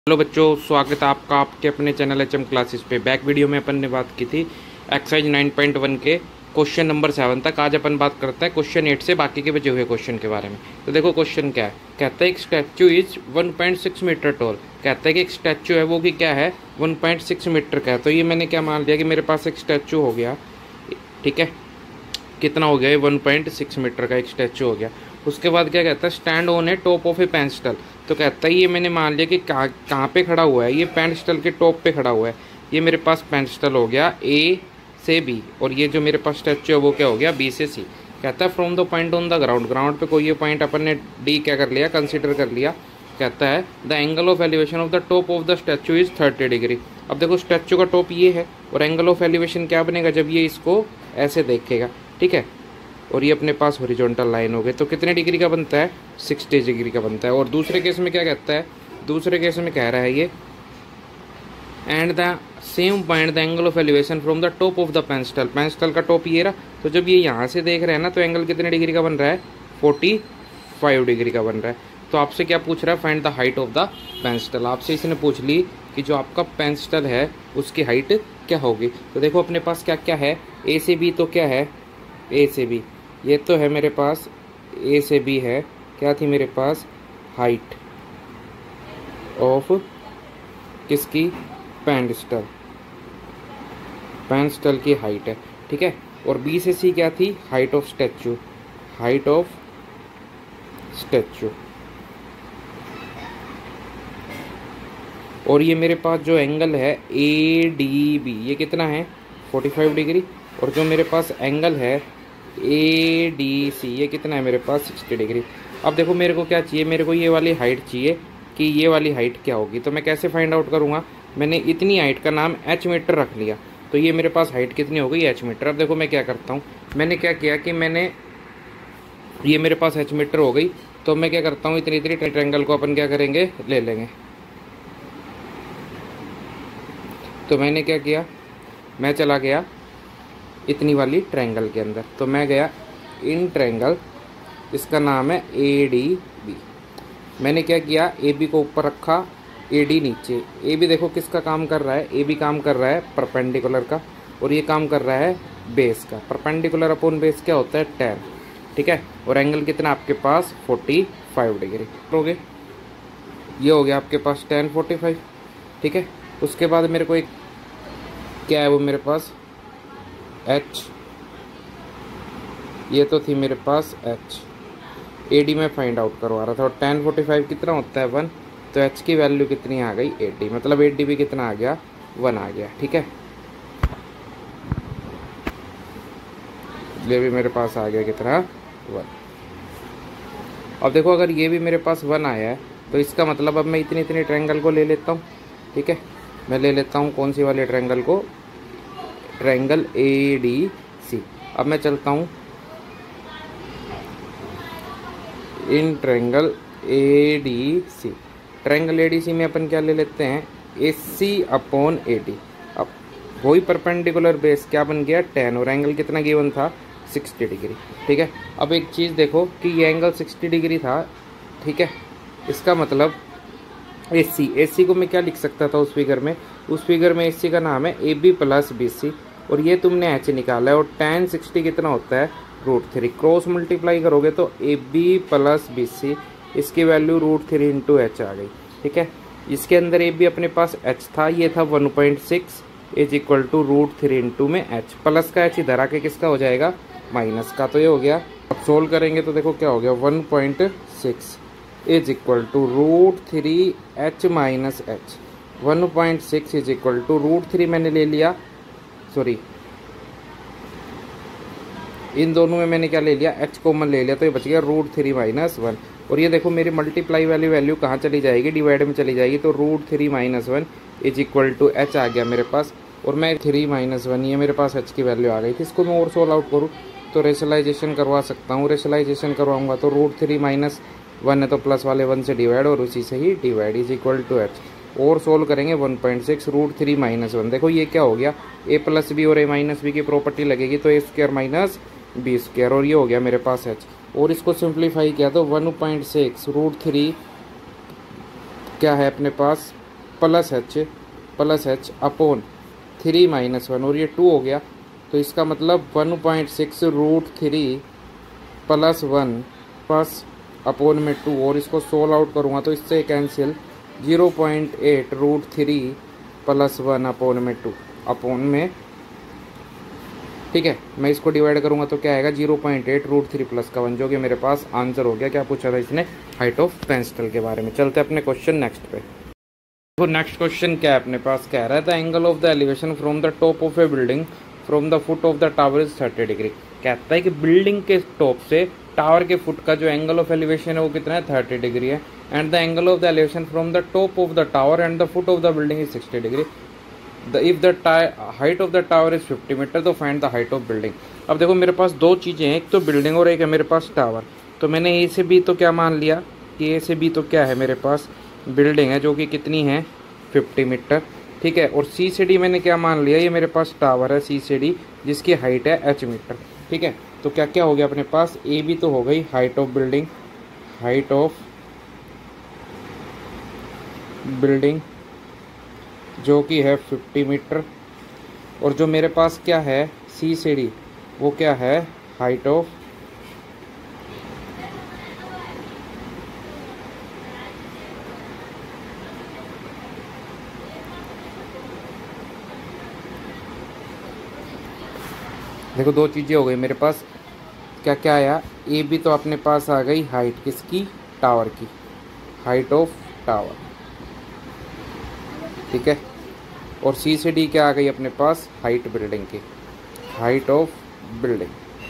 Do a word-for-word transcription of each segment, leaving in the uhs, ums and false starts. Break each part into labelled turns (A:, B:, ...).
A: Hello बच्चों, स्वागत है आपका आपके अपने चैनल एच एम क्लासेस पे। बैक वीडियो में अपन ने बात की थी एक्सरसाइज नाइन पॉइंट वन के क्वेश्चन नंबर सेवन तक। आज अपन बात करते हैं क्वेश्चन एट से बाकी के बचे हुए क्वेश्चन के बारे में। तो देखो क्वेश्चन क्या है। कहता है एक statue is one point six metre tall. कहता है कि एक स्टैचू है वो कि क्या है, वन पॉइंट सिक्स मीटर का है। तो ये मैंने क्या मान लिया कि मेरे पास एक स्टैचू हो गया, ठीक है। कितना हो गया, वन पॉइंट सिक्स मीटर का एक स्टैचू हो गया। उसके बाद क्या कहता है, stand on a top of a pedestal. तो कहता है ये मैंने मान लिया कि कहाँ कहाँ पे खड़ा हुआ है, ये पेंस्टल के टॉप पे खड़ा हुआ है। ये मेरे पास पेंस्टल हो गया ए से बी, और ये जो मेरे पास स्टैचू है वो क्या हो गया, बी से सी। कहता है from the point on the ground, ground पे कोई ये पॉइंट अपन ने डी क्या कर लिया, कंसिडर कर लिया। कहता है the angle of elevation of the top of the statue is thirty degree. अब देखो स्टैचू का टॉप ये है और एंगल ऑफ एलिवेशन क्या बनेगा, जब ये इसको ऐसे देखेगा, ठीक है, और ये अपने पास हॉरिजॉन्टल लाइन हो गई। तो कितने डिग्री का बनता है, सिक्सटी डिग्री का बनता है। और दूसरे केस में क्या कहता है, दूसरे केस में कह रहा है ये and the same point the angle of elevation from the top of the pedestal. Pedestal का टॉप ये रहा, तो जब ये यहाँ से देख रहे हैं ना, तो एंगल कितने डिग्री का बन रहा है, फोर्टी फाइव डिग्री का बन रहा है। तो आपसे क्या पूछ रहा है, find the height of the pedestal. आपसे इसने पूछ ली कि जो आपका पेंस्टल है उसकी हाइट क्या होगी। तो देखो अपने पास क्या क्या है, ए से बी, तो क्या है ए से बी, ये तो है मेरे पास ए से बी है। क्या थी मेरे पास, हाइट ऑफ किसकी, पेंस्टल, पेंस्टल की हाइट है, ठीक है। और बी से सी क्या थी, height of statue, height of statue. और ये मेरे पास जो एंगल है ए डी बी, ये कितना है, फोर्टी फाइव डिग्री। और जो मेरे पास एंगल है ए डी सी, ये कितना है मेरे पास, सिक्सटी डिग्री। अब देखो मेरे को क्या चाहिए, मेरे को ये वाली हाइट चाहिए कि ये वाली हाइट क्या होगी। तो मैं कैसे फाइंड आउट करूँगा, मैंने इतनी हाइट का नाम एच मीटर रख लिया, तो ये मेरे पास हाइट कितनी हो गई, एच मीटर। अब देखो मैं क्या करता हूँ, मैंने क्या किया कि मैंने ये मेरे पास एच मीटर हो गई, तो मैं क्या करता हूँ, इतनी इतनी ट्रायंगल को अपन क्या करेंगे, ले लेंगे। तो मैंने क्या किया, मैं चला गया इतनी वाली ट्रायंगल के अंदर, तो मैं गया इन ट्रायंगल, इसका नाम है ए डी बी। मैंने क्या किया, ए बी को ऊपर रखा, ए डी नीचे। ए बी देखो किसका काम कर रहा है, ए बी काम कर रहा है परपेंडिकुलर का, और ये काम कर रहा है बेस का। परपेंडिकुलर अपॉन बेस क्या होता है, टेन, ठीक है। और एंगल कितना आपके पास, फोर्टी फाइव डिग्री हो गए। ये हो गया आपके पास टेन फोर्टी फाइव, ठीक है। उसके बाद मेरे को एक क्या है वो मेरे पास H, ये तो थी मेरे पास H। ए डी में फाइंड आउट करवा रहा था, और टेन फोर्टी फाइव कितना होता है, वन। तो H की वैल्यू कितनी आ गई, एटी, मतलब एट डी बी कितना आ गया, वन आ गया, ठीक है। ये भी मेरे पास आ गया कितना, वन। अब देखो अगर ये भी मेरे पास वन आया है, तो इसका मतलब अब मैं इतनी इतनी ट्रायंगल को ले लेता हूँ, ठीक है। मैं ले लेता हूँ कौन सी वाली ट्रायंगल को, ट्रायंगल ए डी सी। अब मैं चलता हूँ in triangle A D C. Triangle A D C में अपन क्या ले लेते हैं, ए सी अपॉन ए डी। अब वही परपेंडिकुलर बेस क्या बन गया, टेन, और एंगल कितना गिवन था, सिक्सटी डिग्री, ठीक है। अब एक चीज़ देखो कि ये एंगल सिक्सटी डिग्री था, ठीक है। इसका मतलब ए सी, ए सी को मैं क्या लिख सकता था उस फिगर में, उस फिगर में ए सी का नाम है A B plus B C, और ये तुमने एच निकाला है। और टेन सिक्सटी कितना होता है, रूट थ्री। क्रॉस मल्टीप्लाई करोगे तो A B plus B C, इसकी value root three into H आ गई, ठीक है। इसके अंदर ए बी अपने पास एच था, ये था one point six is equal to root three into में एच, प्लस का एच इधर आके किसका हो जाएगा, माइनस का। तो ये हो गया। अब सोल्व करेंगे तो देखो क्या हो गया, one point six is equal to root three H minus H. One point six is equal to root three मैंने ले लिया, सॉरी इन दोनों में मैंने क्या ले लिया, एच कॉमन ले लिया, तो ये बच गया रूट थ्री माइनस वन। और ये देखो मेरी मल्टीप्लाई वाली वैल्यू कहाँ चली जाएगी, डिवाइड में चली जाएगी। तो root three minus one is equal to H आ गया मेरे पास। और मैं थ्री माइनस वन, ये मेरे पास एच की वैल्यू आ गई थी। इसको मैं और सोल्व आउट करूँ तो रेशलाइजेशन करवा सकता हूँ। रेशलाइजेशन करवाऊंगा तो रूट थ्री माइनस वन है तो प्लस वाले वन से डिवाइड, और उसी से ही divide is equal to H. और सोल्व करेंगे one point six root three minus one. देखो ये क्या हो गया, ए प्लस बी और ए माइनस बी की प्रॉपर्टी लगेगी, तो A square minus B square, और ये हो गया मेरे पास एच। और इसको सिंप्लीफाई किया तो one point six root three क्या है अपने पास plus H plus H upon three minus one, और ये टू हो गया, तो इसका मतलब one point six root three plus one plus upon में टू, और इसको सोल्व आउट करूँगा तो इससे cancel zero point eight root three plus one upon में टू अपॉन में, ठीक है। मैं इसको डिवाइड करूँगा तो क्या आएगा, zero point eight root three plus का वन, जो कि मेरे पास आंसर हो गया। क्या पूछा था इसने, हाइट ऑफ पेंसिल के बारे में। चलते अपने क्वेश्चन नेक्स्ट पे। तो नेक्स्ट क्वेश्चन क्या है अपने पास, कह रहा है the angle of the elevation from the top of a building from the foot of the tower is thirty degree. कहता है कि बिल्डिंग के टॉप से टावर के फुट का जो एंगल ऑफ एलिवेशन है वो कितना है, थर्टी डिग्री है। And the angle of the elevation from the top of the tower and the foot of the building is sixty degree. The if the height of the tower is fifty metre तो find the height of building. अब देखो मेरे पास दो चीज़ें हैं, एक तो building और एक है मेरे पास टावर। तो मैंने ए से बी तो क्या मान लिया कि ए से बी तो क्या है मेरे पास बिल्डिंग है, जो कि कितनी है फिफ्टी मीटर, ठीक है। और सी से डी मैंने क्या मान लिया, ये मेरे पास टावर है सी से डी जिसकी हाइट है एच मीटर, ठीक है। तो क्या क्या हो गया अपने पास, ए बी तो हो गई height of building, height of building जो कि है फिफ्टी मीटर, और जो मेरे पास क्या है सी से डी वो क्या है हाइट ऑफ देखो दो चीज़ें हो गई मेरे पास, क्या क्या आया, ए बी तो अपने पास आ गई हाइट किसकी, टावर की, हाइट ऑफ टावर, ठीक है। और सी से डी क्या आ गई अपने पास, हाइट बिल्डिंग की, हाइट ऑफ बिल्डिंग,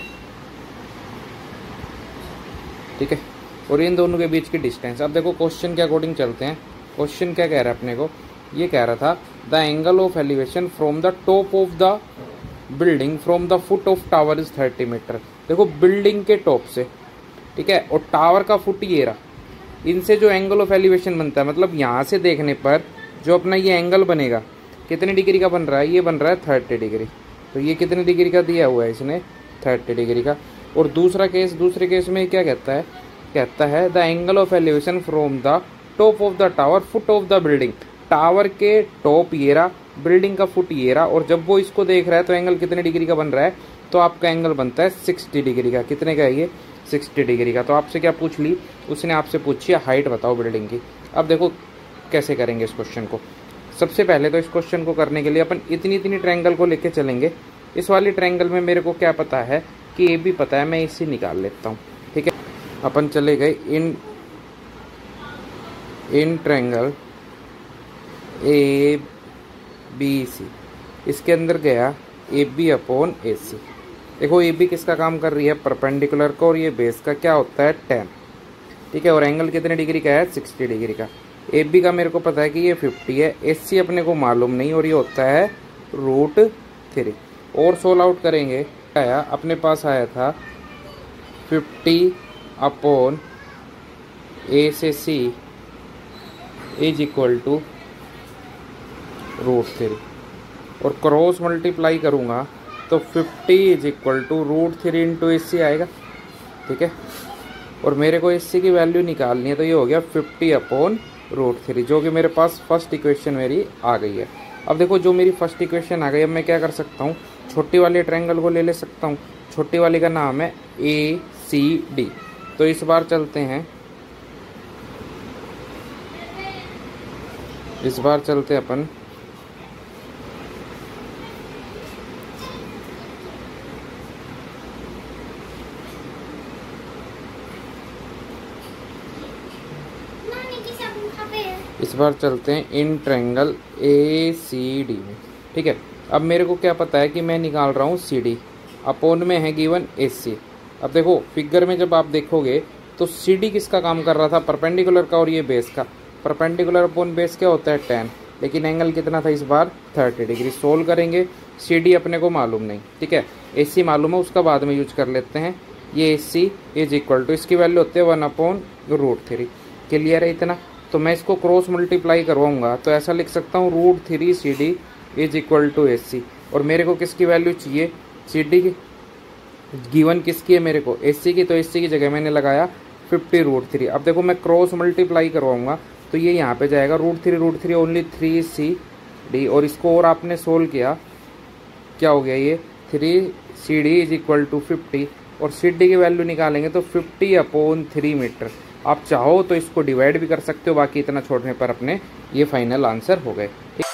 A: ठीक है। और इन दोनों के बीच की डिस्टेंस। अब देखो क्वेश्चन के अकॉर्डिंग चलते हैं। क्वेश्चन क्या कह रहा है अपने को, ये कह रहा था the angle of elevation from the top of the building from the foot of tower is thirty metre. देखो बिल्डिंग के टॉप से, ठीक है, और टावर का फुट ये रहा, इनसे जो एंगल ऑफ एलिवेशन बनता है, मतलब यहाँ से देखने पर जो अपना ये एंगल बनेगा कितने डिग्री का बन रहा है, ये बन रहा है थर्टी डिग्री। तो ये कितने डिग्री का दिया हुआ है इसने, थर्टी डिग्री का। और दूसरा केस, दूसरे केस में क्या कहता है, कहता है the angle of elevation from the top of the tower foot of the building. Tower के टॉप ये रहा, बिल्डिंग का फुट ये रहा, और जब वो इसको देख रहा है तो एंगल कितने डिग्री का बन रहा है, तो आपका एंगल बनता है सिक्सटी डिग्री का। कितने का है ये, सिक्सटी डिग्री का। तो आपसे क्या पूछ ली, उसने आपसे पूछी हाइट बताओ बिल्डिंग की। अब देखो कैसे करेंगे इस क्वेश्चन को। सबसे पहले तो इस क्वेश्चन को करने के लिए अपन इतनी इतनी ट्रायंगल को लेके चलेंगे। इस वाली ट्रायंगल में मेरे को क्या पता है कि ए बी पता है, मैं इसे निकाल लेता हूँ, ठीक है। अपन चले गए इन इन ट्रायंगल ए बी सी, इसके अंदर गया ए बी अपॉन ए सी। देखो ए बी किसका काम कर रही है, परपेंडिकुलर का, और ये बेस का क्या होता है टेन, ठीक है। और एंगल कितने डिग्री का है, सिक्सटी डिग्री का। ए बी का मेरे को पता है कि ये फिफ्टी है, ए सी अपने को मालूम नहीं, और ये होता है रूट थ्री। और सोल्व आउट करेंगे, आया अपने पास आया था फिफ्टी अपॉन ए से C is equal to root three, और क्रॉस मल्टीप्लाई करूँगा तो fifty is equal to root three into A C आएगा, ठीक है। और मेरे को एस सी की वैल्यू निकालनी है, तो ये हो गया फिफ्टी अपॉन रूट थ्री, जो कि मेरे पास फर्स्ट इक्वेशन मेरी आ गई है। अब देखो जो मेरी फर्स्ट इक्वेशन आ गई, अब मैं क्या कर सकता हूँ, छोटी वाले ट्रायंगल को ले ले सकता हूँ। छोटी वाली का नाम है ए सी डी। तो इस बार चलते हैं, इस बार चलते हैं अपन इस बार चलते हैं इन ट्रायंगल ए सी डी में, ठीक है। अब मेरे को क्या पता है कि मैं निकाल रहा हूँ सी डी, अपोन में है गिवन ए सी। अब देखो फिगर में जब आप देखोगे तो सी डी किसका काम कर रहा था, परपेंडिकुलर का, और ये बेस का। परपेंडिकुलर अपोन बेस क्या होता है टेन, लेकिन एंगल कितना था इस बार थर्टी डिग्री। सोल्व करेंगे, सी डी अपने को मालूम नहीं, ठीक है। ए सी मालूम है, उसका बाद में यूज कर लेते हैं। ये A C is equal to, इसकी वैल्यू होती है one upon root three. Clear है इतना। तो मैं इसको क्रॉस मल्टीप्लाई करवाऊंगा तो ऐसा लिख सकता हूँ root three C D is equal to S C. और मेरे को किसकी वैल्यू चाहिए, सी डी की गिवन किसकी है मेरे को, एस सी की। तो एस सी की जगह मैंने लगाया फिफ्टी रूट थ्री। अब देखो मैं क्रॉस मल्टीप्लाई करवाऊंगा तो ये यहाँ पे जाएगा root three root three only three C D, और इसको और आपने सोल्व किया, क्या हो गया ये three C D is equal to fifty, और सी डी की वैल्यू निकालेंगे तो फिफ्टी अपॉन थ्री मीटर। आप चाहो तो इसको डिवाइड भी कर सकते हो, बाकी इतना छोड़ने पर अपने ये फाइनल आंसर हो गए। ठीक।